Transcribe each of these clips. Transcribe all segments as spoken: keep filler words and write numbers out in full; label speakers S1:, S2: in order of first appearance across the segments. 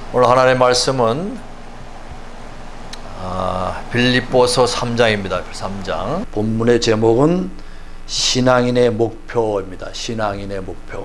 S1: 오늘 하나님의 말씀은 아, 빌립보서 삼 장입니다. 삼 장. 본문의 제목은 신앙인의 목표입니다. 신앙인의 목표.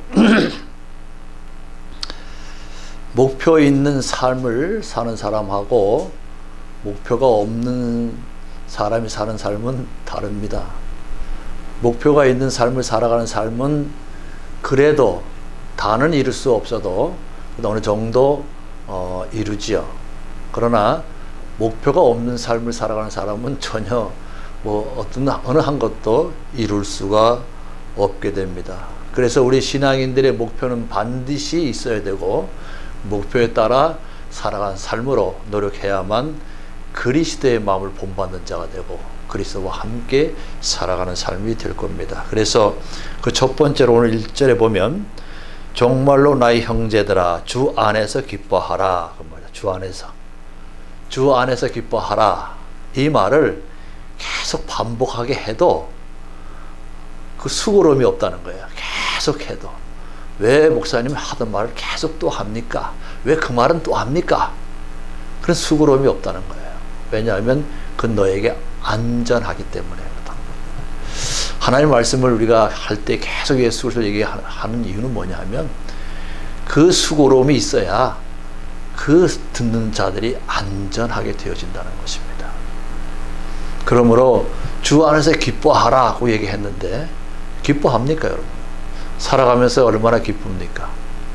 S1: 목표 있는 삶을 사는 사람하고 목표가 없는 사람이 사는 삶은 다릅니다. 목표가 있는 삶을 살아가는 삶은 그래도 다는 이룰 수 없어도 어느 정도 어, 이루지요. 그러나 목표가 없는 삶을 살아가는 사람은 전혀 뭐 어떤 어느 한 것도 이룰 수가 없게 됩니다. 그래서 우리 신앙인들의 목표는 반드시 있어야 되고 목표에 따라 살아가는 삶으로 노력해야만 그리스도의 마음을 본받는 자가 되고 그리스도와 함께 살아가는 삶이 될 겁니다. 그래서 그 첫 번째로 오늘 일 절에 보면 정말로 나의 형제들아 주 안에서 기뻐하라. 그 말이야. 주 안에서. 주 안에서 기뻐하라. 이 말을 계속 반복하게 해도 그 수고로움이 없다는 거예요. 계속 해도. 왜 목사님이 하던 말을 계속 또 합니까? 왜 그 말은 또 합니까? 그런 수고로움이 없다는 거예요. 왜냐하면 그 너에게 안전하기 때문에 그렇다는 거예요. 하나님의 말씀을 우리가 할 때 계속 예수 그리스도 얘기하는 이유는 뭐냐 하면 그 수고로움이 있어야 그 듣는 자들이 안전하게 되어진다는 것입니다. 그러므로 주 안에서 기뻐하라고 얘기했는데 기뻐합니까 여러분? 살아가면서 얼마나 기쁩니까?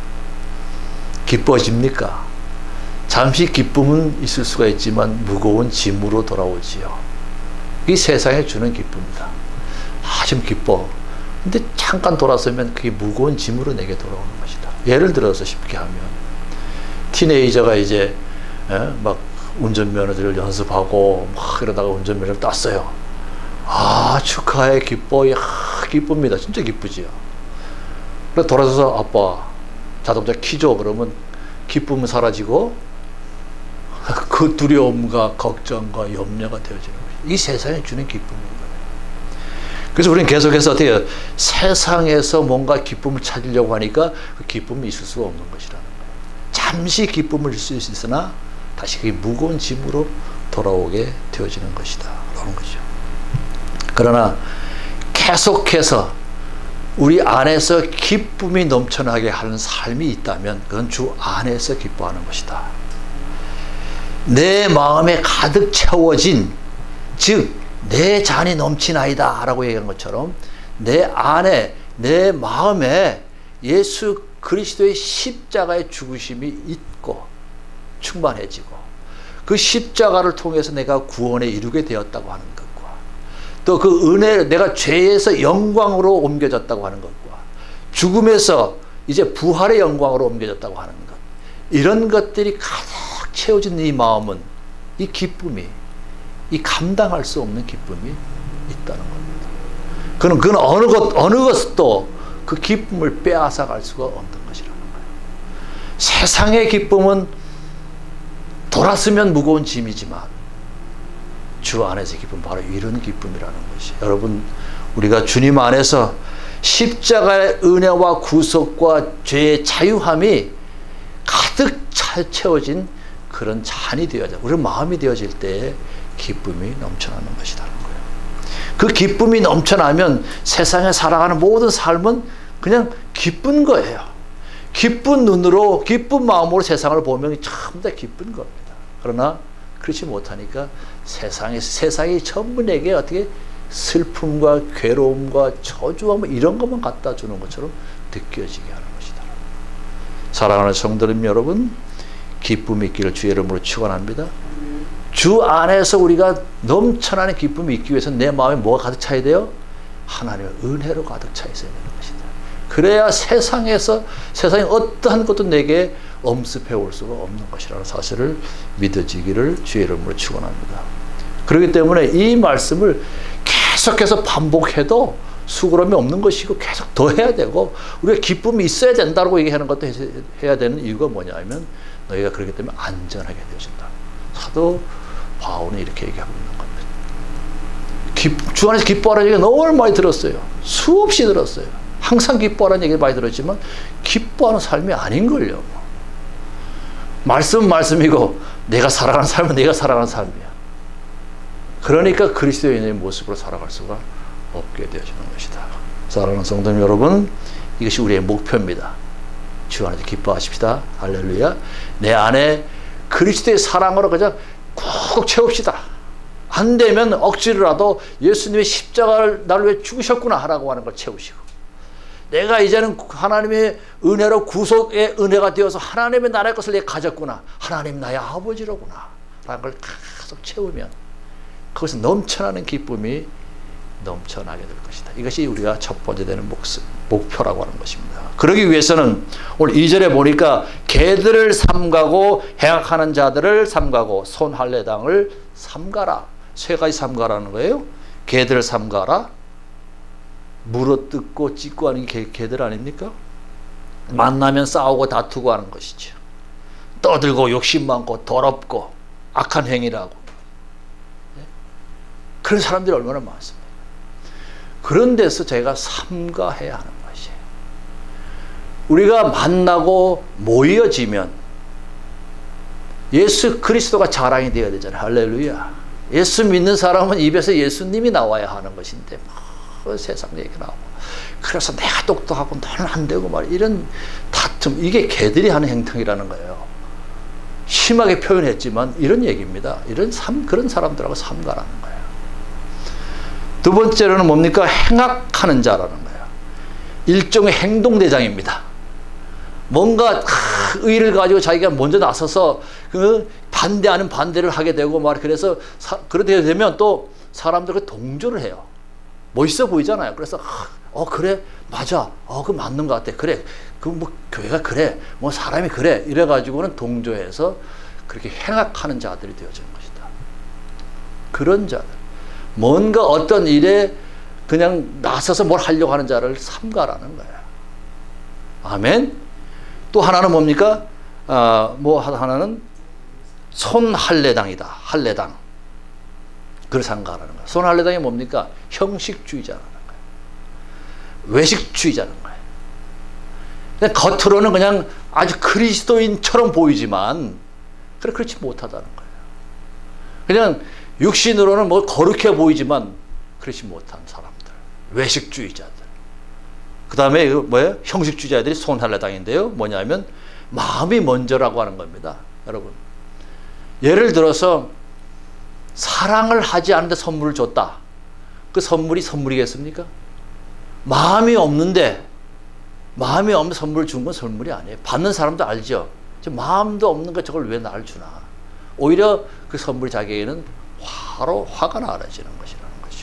S1: 기뻐집니까? 잠시 기쁨은 있을 수가 있지만 무거운 짐으로 돌아오지요. 이 세상에 주는 기쁨이다. 아, 지금 기뻐. 근데 잠깐 돌아서면 그게 무거운 짐으로 내게 돌아오는 것이다. 예를 들어서 쉽게 하면 티네이저가 이제 에? 막 운전면허를 연습하고 막 이러다가 운전면허를 땄어요. 아, 축하해, 기뻐. 야, 기쁩니다. 진짜 기쁘지요. 그래서 돌아서서 아빠 자동차 키줘. 그러면 기쁨은 사라지고 그 두려움과 걱정과 염려가 되어지는 거예요. 이 세상에 주는 기쁨인 거예요. 그래서 우리는 계속해서 어떻게 해요? 세상에서 뭔가 기쁨을 찾으려고 하니까 그 기쁨이 있을 수가 없는 것이라는 거예요. 잠시 기쁨을 줄 수 있으나 다시 그게 무거운 짐으로 돌아오게 되어지는 것이다. 그런 거죠. 그러나 계속해서 우리 안에서 기쁨이 넘쳐나게 하는 삶이 있다면 그건 주 안에서 기뻐하는 것이다. 내 마음에 가득 채워진, 즉 내 잔이 넘치나이다 라고 얘기한 것처럼 내 안에 내 마음에 예수 그리스도의 십자가의 죽으심이 있고 충만해지고 그 십자가를 통해서 내가 구원에 이르게 되었다고 하는 것과 또 그 은혜, 내가 죄에서 영광으로 옮겨졌다고 하는 것과 죽음에서 이제 부활의 영광으로 옮겨졌다고 하는 것, 이런 것들이 가득 채워진 이 마음은, 이 기쁨이, 이 감당할 수 없는 기쁨이 있다는 겁니다. 그는 그는 어느 것 어느 것도 그 기쁨을 빼앗아 갈 수가 없는 것이라는 거예요. 세상의 기쁨은 돌았으면 무거운 짐이지만 주 안에서 기쁨, 바로 이런 기쁨이라는 것이. 여러분, 우리가 주님 안에서 십자가의 은혜와 구속과 죄의 자유함이 가득 차 채워진 그런 잔이 되어져, 우리 마음이 되어질 때에 기쁨이 넘쳐나는 것이라는 거예요. 그 기쁨이 넘쳐나면 세상에 살아가는 모든 삶은 그냥 기쁜 거예요. 기쁜 눈으로, 기쁜 마음으로 세상을 보면 전부 다 기쁜 겁니다. 그러나 그렇지 못하니까 세상에, 세상이 전부 내게 어떻게 슬픔과 괴로움과 저주와 이런 것만 갖다 주는 것처럼 느껴지게 하는 것이다. 사랑하는 성도님 여러분, 기쁨이 있기를 주의 이름으로 축원합니다. 주 안에서 우리가 넘쳐나는 기쁨이 있기 위해서 내 마음에 뭐가 가득 차야 돼요? 하나님의 은혜로 가득 차 있어야 되는 것이다. 그래야 세상에서, 세상에 어떠한 것도 내게 엄습해 올 수가 없는 것이라는 사실을 믿어지기를 주의 이름으로 축원합니다. 그렇기 때문에 이 말씀을 계속해서 반복해도 수고로움이 없는 것이고 계속 더 해야 되고 우리가 기쁨이 있어야 된다고 얘기하는 것도 해야 되는 이유가 뭐냐면 너희가 그렇기 때문에 안전하게 되어진다. 사도 바울은 이렇게 얘기하고 있는 겁니다. 기, 주 안에서 기뻐하라는 얘기가 너무 많이 들었어요. 수없이 들었어요. 항상 기뻐하라는 얘기를 많이 들었지만 기뻐하는 삶이 아닌걸요. 말씀은 말씀이고 내가 살아가는 삶은 내가 살아가는 삶이야. 그러니까 그리스도인의 모습으로 살아갈 수가 없게 되어지는 것이다. 사랑하는 성도님 여러분, 이것이 우리의 목표입니다. 주 안에서 기뻐하십시다. 할렐루야. 내 안에 그리스도의 사랑으로 그냥 꾹 채웁시다. 안 되면 억지로라도 예수님의 십자가를 나를 위해 죽으셨구나 하라고 하는 걸 채우시고, 내가 이제는 하나님의 은혜로 구속의 은혜가 되어서 하나님의 나라의 것을 내가 가졌구나, 하나님 나의 아버지로구나 라는 걸 계속 채우면 거기서 넘쳐나는 기쁨이 넘쳐나게 될 것이다. 이것이 우리가 첫 번째 되는 목표, 목표라고 하는 것입니다. 그러기 위해서는 오늘 이 절에 보니까 개들을 삼가고 행악하는 자들을 삼가고 손할례당을 삼가라. 세 가지 삼가라는 거예요. 개들을 삼가라. 물어뜯고 찢고 하는 게 개, 개들 아닙니까? 만나면 싸우고 다투고 하는 것이죠. 떠들고 욕심 많고 더럽고 악한 행위라고. 그런 사람들이 얼마나 많습니다. 그런 데서 제가 삼가해야 하는 것이에요. 우리가 만나고 모여지면 예수 그리스도가 자랑이 되어야 되잖아요. 할렐루야. 예수 믿는 사람은 입에서 예수님이 나와야 하는 것인데 뭐 세상 얘기 나오고, 그래서 내가 똑똑하고 너는 안 되고 말, 이런 다툼, 이게 개들이 하는 행동이라는 거예요. 심하게 표현했지만 이런 얘기입니다. 이런 삼, 그런 사람들하고 삼가라는 거예요. 두 번째로는 뭡니까? 행악하는 자라는 거예요. 일종의 행동대장입니다. 뭔가 의의를 가지고 자기가 먼저 나서서 그 반대하는 반대를 하게 되고 말, 그래서 사, 그렇게 되면 또 사람들과 동조를 해요. 멋있어 보이잖아요. 그래서 어 그래 맞아, 어 그 맞는 것 같아, 그래 그 뭐 교회가 그래, 뭐 사람이 그래, 이래 가지고는 동조해서 그렇게 행악하는 자들이 되어지는 것이다. 그런 자들, 뭔가 어떤 일에 그냥 나서서 뭘 하려고 하는 자를 삼가라는 거예요. 아멘. 또 하나는 뭡니까? 아, 뭐 하나는 손할례당이다. 할례당. 그걸 삼가라는 거예요. 손할례당이 뭡니까? 형식주의자라는 거예요. 외식주의자라는 거예요. 그냥 겉으로는 그냥 아주 그리스도인처럼 보이지만 그래 그렇지 못하다는 거예요. 그냥 육신으로는 뭐 거룩해 보이지만 그렇지 못한 사람들, 외식주의자들. 그 다음에 뭐예요? 형식주의자들이 손할례당인데요. 뭐냐면 마음이 먼저라고 하는 겁니다. 여러분, 예를 들어서 사랑을 하지 않는데 선물을 줬다. 그 선물이 선물이겠습니까? 마음이 없는데, 마음이 없는 선물을 준 건 선물이 아니에요. 받는 사람도 알죠. 저 마음도 없는 거 저걸 왜 나를 주나. 오히려 그 선물이 자기에게는 화로 화가 나라지는 것이라는 거죠.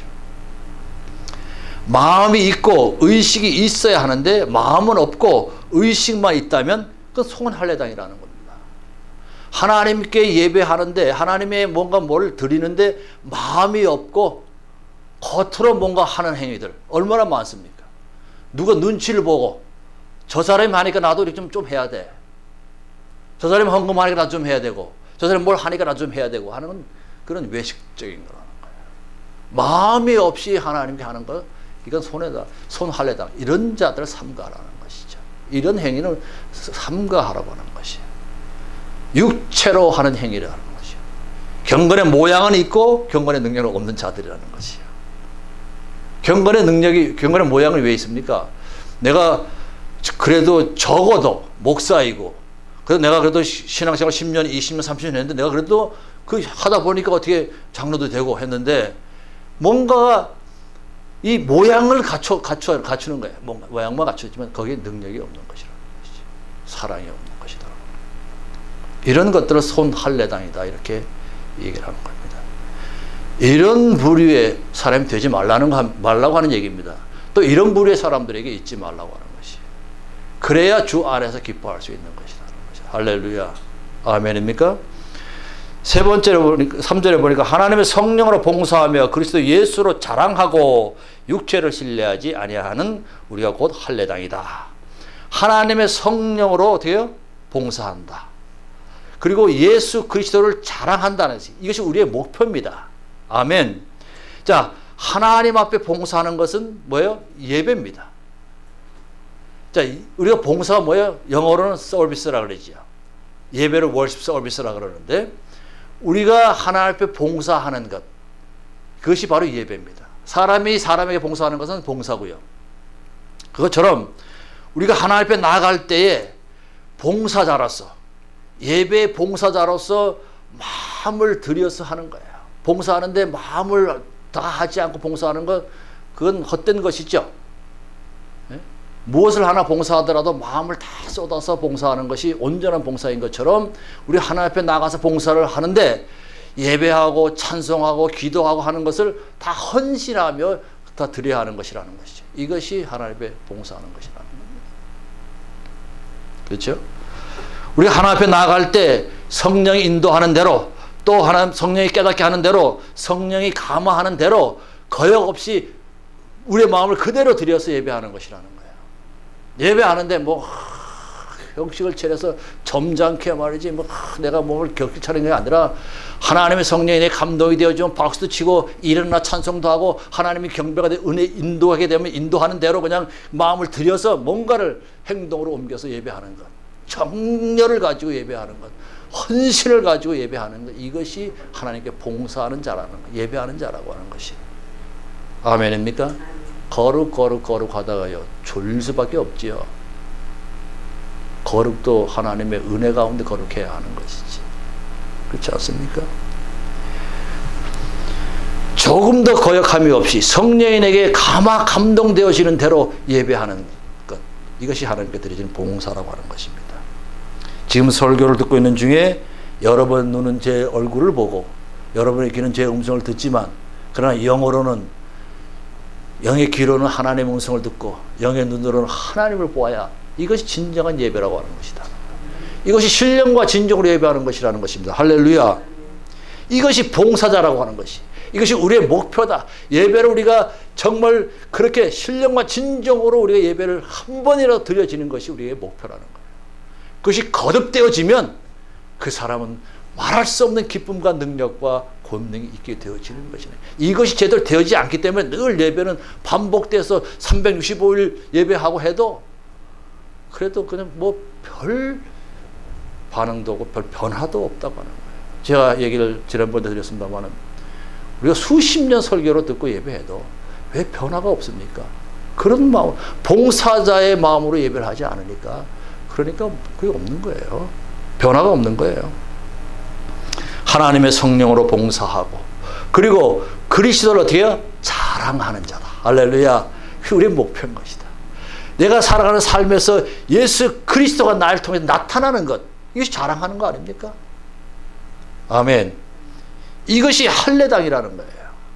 S1: 마음이 있고 의식이 있어야 하는데 마음은 없고 의식만 있다면 그건 손할례당이라는 겁니다. 하나님께 예배하는데, 하나님의 뭔가 뭘 드리는데 마음이 없고 겉으로 뭔가 하는 행위들 얼마나 많습니까? 누가 눈치를 보고 저 사람이 하니까 나도 이렇게 좀, 좀 해야 돼. 저 사람이 헌금하니까 나도 좀 해야 되고, 저 사람이 뭘 하니까 나도 좀 해야 되고 하는 그런 외식적인 거라는 거예요. 마음이 없이 하나님께 하는 거, 이건 손에다, 손할례당, 이런 자들을 삼가라는 것이죠. 이런 행위는 삼가하라고 하는 것이에요. 육체로 하는 행위라는 것이요. 경건의 모양은 있고 경건의 능력은 없는 자들이라는 것이요. 경건의 능력이, 경건의 모양은 왜 있습니까? 내가 그래도 적어도 목사이고, 그래도 내가 그래도 신앙생활 십 년, 이십 년, 삼십 년 했는데 내가 그래도 그 하다 보니까 어떻게 장로도 되고 했는데 뭔가 이 모양을 갖춰, 갖춰, 갖추는 거예요. 뭔가 모양만 갖췄지만 거기에 능력이 없는 것이라는 것이죠. 사랑이 없는 것이다. 이런 것들을 손할례당이다, 이렇게 얘기를 하는 겁니다. 이런 부류의 사람이 되지 말라는, 말라고 하는 얘기입니다. 또 이런 부류의 사람들에게 있지 말라고 하는 것이. 그래야 주 안에서 기뻐할 수 있는 것이다. 할렐루야. 아멘입니까? 세 번째로 보니까, 삼 절에 보니까 하나님의 성령으로 봉사하며 그리스도 예수로 자랑하고 육체를 신뢰하지 아니하는 우리가 곧 할례당이다. 하나님의 성령으로 어떻게 해요? 봉사한다. 그리고 예수 그리스도를 자랑한다는 것이, 이것이 우리의 목표입니다. 아멘. 자, 하나님 앞에 봉사하는 것은 뭐예요? 예배입니다. 자, 우리가 봉사가 뭐예요? 영어로는 서비스라고 그러죠. 예배를 월십 서비스라 그러는데 우리가 하나님 앞에 봉사하는 것, 그것이 바로 예배입니다. 사람이 사람에게 봉사하는 것은 봉사고요. 그것처럼 우리가 하나님 앞에 나아갈 때에 봉사자로서, 예배 봉사자로서 마음을 들여서 하는 거예요. 봉사하는데 마음을 다 하지 않고 봉사하는 것, 그건 헛된 것이죠. 네? 무엇을 하나 봉사하더라도 마음을 다 쏟아서 봉사하는 것이 온전한 봉사인 것처럼 우리 하나님 앞에 나가서 봉사를 하는데 예배하고 찬송하고 기도하고 하는 것을 다 헌신하며 다 드려야 하는 것이라는 것이죠. 이것이 하나님 앞에 봉사하는 것이라는 겁니다. 그렇죠? 우리가 하나님 앞에 나아갈 때 성령이 인도하는 대로, 또 하나님 성령이 깨닫게 하는 대로, 성령이 감화하는 대로 거역 없이 우리의 마음을 그대로 들여서 예배하는 것이라는 거예요. 예배하는데 뭐 형식을 차려서 점잖게 말이지 뭐 내가 몸을 격식 차리는 게 아니라 하나님의 성령이 내 감동이 되어주면 박수도 치고 일어나 찬송도 하고 하나님이 경배가 돼 은혜 인도하게 되면 인도하는 대로 그냥 마음을 들여서 뭔가를 행동으로 옮겨서 예배하는 것, 정열을 가지고 예배하는 것, 헌신을 가지고 예배하는 것, 이것이 하나님께 봉사하는 자라는 것, 예배하는 자라고 하는 것이. 아멘입니까? 거룩 거룩 거룩 하다가요 졸릴 수밖에 없지요. 거룩도 하나님의 은혜 가운데 거룩해야 하는 것이지. 그렇지 않습니까? 조금 더 거역함이 없이 성령인에게 감화 감동되어지는 대로 예배하는 것, 이것이 하나님께 드려지는 봉사라고 하는 것입니다. 지금 설교를 듣고 있는 중에 여러분 눈은 제 얼굴을 보고 여러분의 귀는 제 음성을 듣지만, 그러나 영어로는, 영의 귀로는 하나님의 음성을 듣고 영의 눈으로는 하나님을 보아야 이것이 진정한 예배라고 하는 것이다. 이것이 신령과 진정으로 예배하는 것이라는 것입니다. 할렐루야. 이것이 봉사자라고 하는 것이, 이것이 우리의 목표다. 예배를 우리가 정말 그렇게 신령과 진정으로 우리가 예배를 한 번이라도 드려지는 것이 우리의 목표라는 거예요. 그것이 거듭되어지면 그 사람은 말할 수 없는 기쁨과 능력과 권능이 있게 되어지는 것이네. 이것이 제대로 되어지지 않기 때문에 늘 예배는 반복돼서 삼백육십오 일 예배하고 해도 그래도 그냥 뭐 별 반응도 없고 별 변화도 없다고 하는 거예요. 제가 얘기를 지난번에 드렸습니다만 우리가 수십 년 설교로 듣고 예배해도 왜 변화가 없습니까? 그런 마음, 봉사자의 마음으로 예배를 하지 않으니까, 그러니까 그게 없는 거예요. 변화가 없는 거예요. 하나님의 성령으로 봉사하고, 그리고 그리스도를 어떻게 해요? 자랑하는 자다. 할렐루야. 그게 우리의 목표인 것이다. 내가 살아가는 삶에서 예수 그리스도가 나를 통해 나타나는 것, 이것이 자랑하는 거 아닙니까? 아멘. 이것이 할례당이라는 거예요.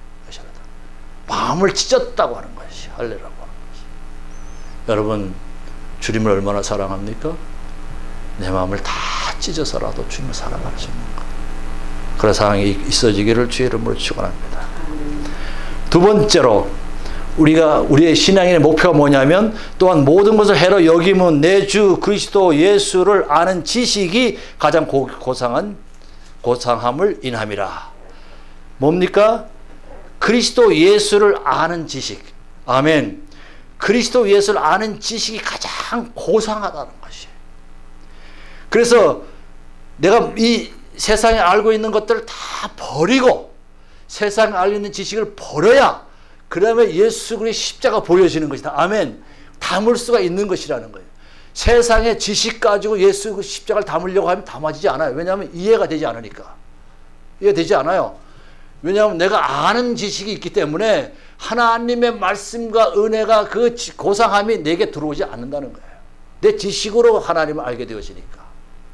S1: 마음을 찢었다고 하는 것이 할례라고 하는 것이. 여러분, 주님을 얼마나 사랑합니까? 내 마음을 다 찢어서라도 주님을 사랑할 수 있는 것, 그런 상황이 있어지기를 주의 이름으로 축원합니다. 두 번째로 우리가 우리의 신앙의 목표가 뭐냐면, 또한 모든 것을 해로 여김은 내 주 그리스도 예수를 아는 지식이 가장 고, 고상한 고상함을 인함이라. 뭡니까? 그리스도 예수를 아는 지식. 아멘. 그리스도 예수를 아는 지식이 가장 고상하다는 것이에요. 그래서 내가 이 세상에 알고 있는 것들을 다 버리고 세상에 알고 있는 지식을 버려야 그 다음에 예수 그리스도의 십자가 보여지는 것이다. 아멘. 담을 수가 있는 것이라는 거예요. 세상의 지식 가지고 예수 그 십자가를 담으려고 하면 담아지지 않아요. 왜냐하면 이해가 되지 않으니까. 이해되지 않아요. 왜냐하면 내가 아는 지식이 있기 때문에 하나님의 말씀과 은혜가 그 고상함이 내게 들어오지 않는다는 거예요. 내 지식으로 하나님을 알게 되어지니까.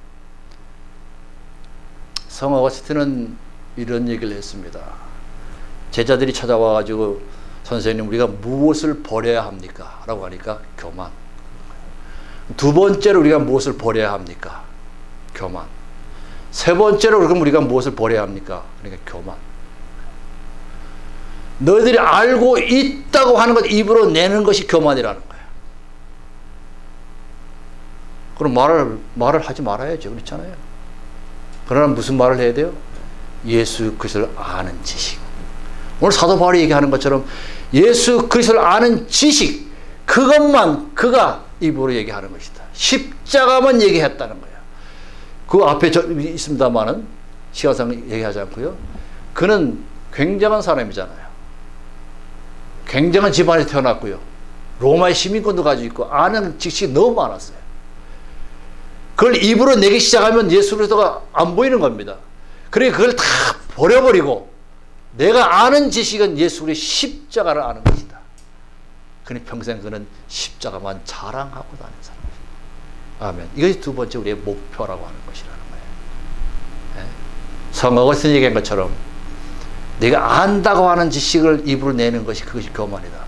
S1: 성 어거스틴은 이런 얘기를 했습니다. 제자들이 찾아와가지고 선생님 우리가 무엇을 버려야 합니까? 라고 하니까 교만. 두 번째로 우리가 무엇을 버려야 합니까? 교만. 세 번째로 그럼 우리가 무엇을 버려야 합니까? 그러니까 교만. 너희들이 알고 있다고 하는 것 입으로 내는 것이 교만이라는 거예요. 그럼 말을 말을 하지 말아야죠. 그렇잖아요. 그러나 무슨 말을 해야 돼요? 예수 그리스도를 아는 지식. 오늘 사도 바울이 얘기하는 것처럼 예수 그리스도를 아는 지식, 그것만 그가 입으로 얘기하는 것이다. 십자가만 얘기했다는 거예요. 그 앞에 저 있습니다만은 시간상 얘기하지 않고요. 그는 굉장한 사람이잖아요. 굉장한 집안에 태어났고요. 로마의 시민권도 가지고 있고 아는 지식이 너무 많았어요. 그걸 입으로 내기 시작하면 예수 그리스도가 안 보이는 겁니다. 그러니까 그걸 다 버려버리고 내가 아는 지식은 예수 그리스도의 십자가를 아는 것이다. 그는 평생 그는 십자가만 자랑하고 다니는 사람입니다. 아멘. 이것이 두 번째 우리의 목표라고 하는 것이라는 거예요. 네? 성경 어떤 얘기한 것처럼 내가 안다고 하는 지식을 입으로 내는 것이 그것이 교만이다.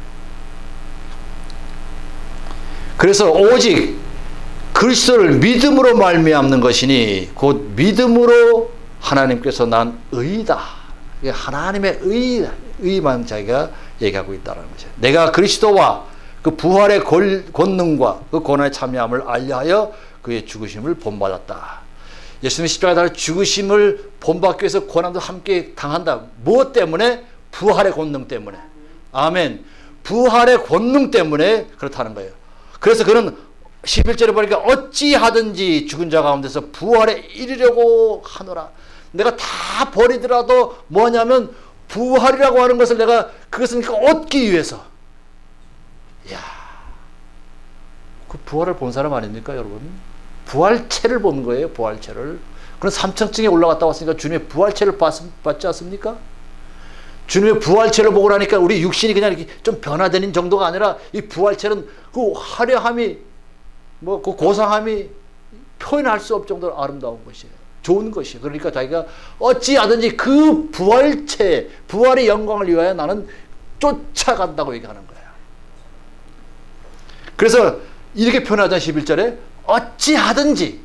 S1: 그래서 오직 그리스도를 믿음으로 말미암는 것이니 곧 믿음으로 하나님께서 난 의다. 하나님의 의, 의만 자기가 얘기하고 있다는 거죠. 내가 그리스도와 그 부활의 권능과 그 고난에 참여함을 알려하여 그의 죽으심을 본받았다. 예수님의 십자가에 죽으심을 본받기 위해서 고난도 함께 당한다. 무엇 때문에? 부활의 권능 때문에. 아멘. 부활의 권능 때문에 그렇다는 거예요. 그래서 그는 십일 절에 보니까 어찌하든지 죽은 자 가운데서 부활에 이르려고 하노라. 내가 다 버리더라도 뭐냐면 부활이라고 하는 것을 내가 그것은 얻기 위해서. 이야, 그 부활을 본 사람 아닙니까 여러분? 부활체를 본 거예요. 부활체를. 그럼 삼층증에 올라갔다 왔으니까 주님의 부활체를 봤, 봤지 않습니까? 주님의 부활체를 보고 나니까 우리 육신이 그냥 이렇게 좀 변화되는 정도가 아니라 이 부활체는 그 화려함이 뭐 그 고상함이 표현할 수 없을 정도로 아름다운 것이에요. 좋은 것이에요. 그러니까 자기가 어찌하든지 그 부활체, 부활의 영광을 위하여 나는 쫓아간다고 얘기하는 거예요. 그래서 이렇게 표현하자 십일 절에 어찌하든지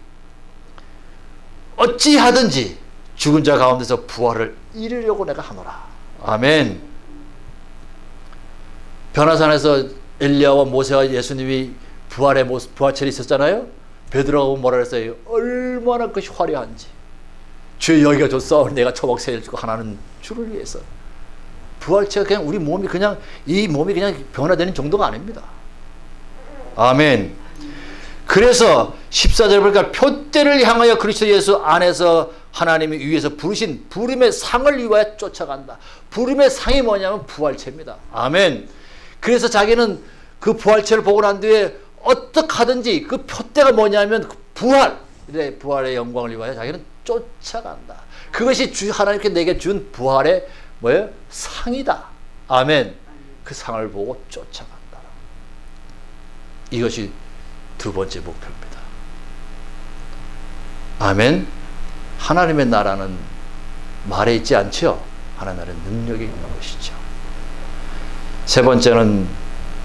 S1: 어찌하든지 죽은 자 가운데서 부활을 이루려고 내가 하노라. 아멘. 변화산에서 엘리야와 모세와 예수님이 부활의 모습, 부활체를 있었잖아요. 베드로가 뭐라 그랬어요? 얼마나 그것이 화려한지. 주여 여기가 줬사오니 내가 초막새를 주고 하나는 주를 위해서. 부활체가 그냥 우리 몸이 그냥 이 몸이 그냥 변화되는 정도가 아닙니다. 아멘. 그래서 십사 절에 보니까 표대를 향하여 그리스도 예수 안에서 하나님이 위에서 부르신 부름의 상을 위하여 쫓아간다. 부름의 상이 뭐냐면 부활체입니다. 아멘. 그래서 자기는 그 부활체를 보고 난 뒤에 어떻게 하든지 그 표대가 뭐냐면 부활, 부활의 영광을 위하여 자기는 쫓아간다. 그것이 주 하나님께 내게 준 부활의 뭐예요? 상이다. 아멘. 그 상을 보고 쫓아간다. 이것이 두 번째 목표입니다. 아멘. 하나님의 나라는 말에 있지 않죠. 하나님의 나라는 능력이 있는 것이죠. 세 번째는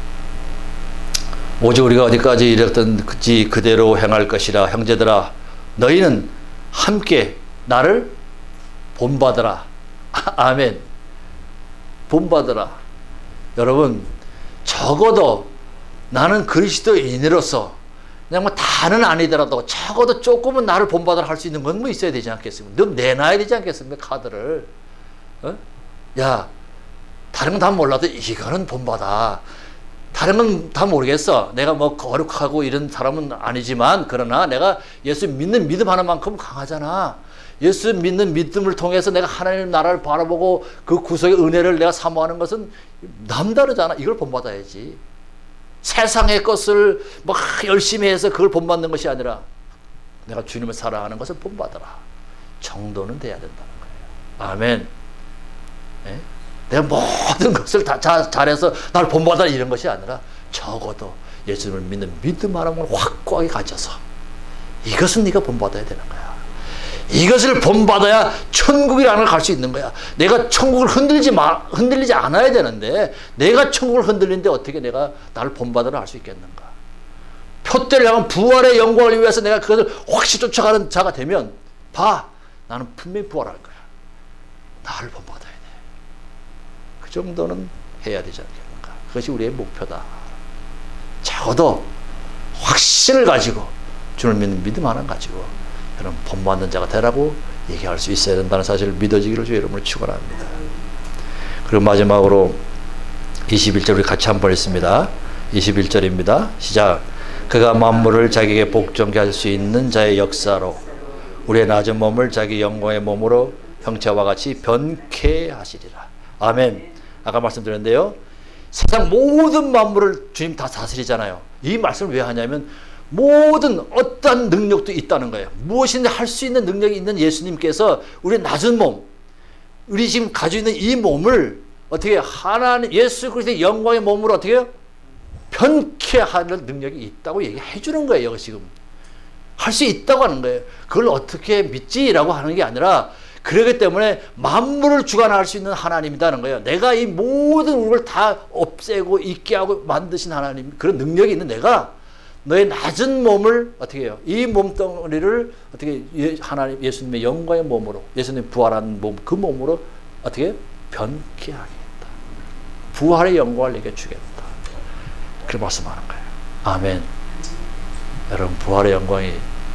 S1: 오직 우리가 어디까지 이랬던지 그대로 행할 것이라. 형제들아 너희는 함께 나를 본받으라. 아멘. 본받으라. 여러분 적어도 나는 그리스도인으로서 그냥 뭐 다는 아니더라도 적어도 조금은 나를 본받으라 할 수 있는 건 뭐 있어야 되지 않겠습니까? 너 내놔야 되지 않겠습니까? 카드를. 어? 야 다른 건 다 몰라도 이거는 본받아. 다른 건 다 모르겠어. 내가 뭐 거룩하고 이런 사람은 아니지만 그러나 내가 예수 믿는 믿음 하나만큼 강하잖아. 예수 믿는 믿음을 통해서 내가 하나님 나라를 바라보고 그 구속의 은혜를 내가 사모하는 것은 남다르잖아. 이걸 본받아야지. 세상의 것을 막 열심히 해서 그걸 본받는 것이 아니라 내가 주님을 사랑하는 것을 본받아라. 정도는 돼야 된다는 거예요. 아멘. 네? 내가 모든 것을 다 자, 잘해서 날 본받아라 이런 것이 아니라 적어도 예수님을 믿는 믿음 하나를 확고하게 가져서 이것은 네가 본받아야 되는 거야. 이것을 본받아야 천국이라는 걸 갈 수 있는 거야. 내가 천국을 흔들지 마, 흔들리지 않아야 되는데 내가 천국을 흔들리는데 어떻게 내가 나를 본받으라 할 수 있겠는가. 표대를 향한 부활의 영광을 위해서 내가 그것을 확실히 쫓아가는 자가 되면 봐, 나는 분명히 부활할 거야. 나를 본받아야 돼. 그 정도는 해야 되지 않겠는가. 그것이 우리의 목표다. 적어도 확신을 가지고 주를 믿는 믿음 하나 가지고 여러분 본받는 자가 되라고 얘기할 수 있어야 된다는 사실을 믿어지기를 주의 이름으로 축원합니다. 그리고 마지막으로 이십일 절 우리 같이 한번 읽습니다. 이십일 절입니다. 시작. 그가 만물을 자기에게 복종케 할 수 있는 자의 역사로 우리의 낮은 몸을 자기 영광의 몸으로 형체와 같이 변케 하시리라. 아멘. 아까 말씀드렸는데요, 세상 모든 만물을 주님 다 다스리잖아요. 이 말씀을 왜 하냐면 모든 어떠한 능력도 있다는 거예요. 무엇인지 할 수 있는 능력이 있는 예수님께서 우리 낮은 몸, 우리 지금 가지고 있는 이 몸을 어떻게 하나님 예수 그리스도의 영광의 몸으로 어떻게 변케 하는 능력이 있다고 얘기해 주는 거예요. 지금 할 수 있다고 하는 거예요. 그걸 어떻게 믿지라고 하는 게 아니라, 그렇기 때문에 만물을 주관할 수 있는 하나님이라는 거예요. 내가 이 모든 걸 다 없애고 있게 하고 만드신 하나님, 그런 능력이 있는 내가 너의 낮은 몸을 어떻게 해요? 이 몸덩어리를 어떻게 하나님 예수님의 영광의 몸으로, 예수님 부활한 몸, 그 몸으로 어떻게 변케 하겠다. 부활의 영광을 내게 주겠다. 그렇게 말씀하는 거예요. 아멘. 여러분, 부활의 영광이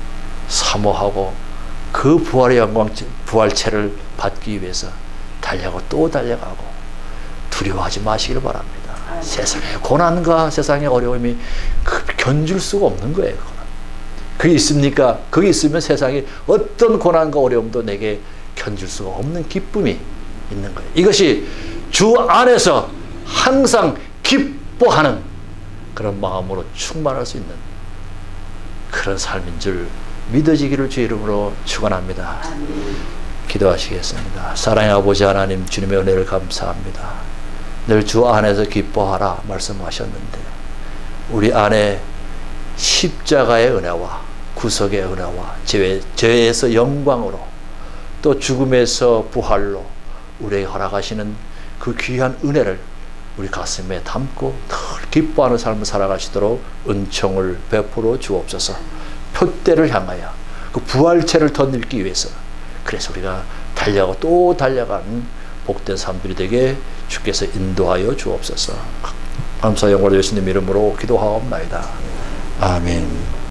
S1: 사모하고 그 부활의 영광, 부활체를 받기 위해서 달려가고 또 달려가고 두려워하지 마시길 바랍니다. 세상의 고난과 세상의 어려움이 그 견줄 수가 없는 거예요. 그게 있습니까? 그게 있으면 세상에 어떤 고난과 어려움도 내게 견줄 수가 없는 기쁨이 있는 거예요. 이것이 주 안에서 항상 기뻐하는 그런 마음으로 충만할 수 있는 그런 삶인 줄 믿어지기를 주 이름으로 축원합니다. 기도하시겠습니다. 사랑의 아버지 하나님, 주님의 은혜를 감사합니다. 늘 주 안에서 기뻐하라 말씀하셨는데, 우리 안에 십자가의 은혜와 구속의 은혜와 죄, 죄에서 영광으로 또 죽음에서 부활로 우리에게 허락하시는 그 귀한 은혜를 우리 가슴에 담고 늘 기뻐하는 삶을 살아가시도록 은총을 베풀어 주옵소서. 표대를 향하여 그 부활체를 덧입기 위해서, 그래서 우리가 달려가고 또 달려가는 복된 삶들이 되게 주께서 인도하여 주옵소서. 감사 영광을 예수님 이름으로 기도하옵나이다. 아멘.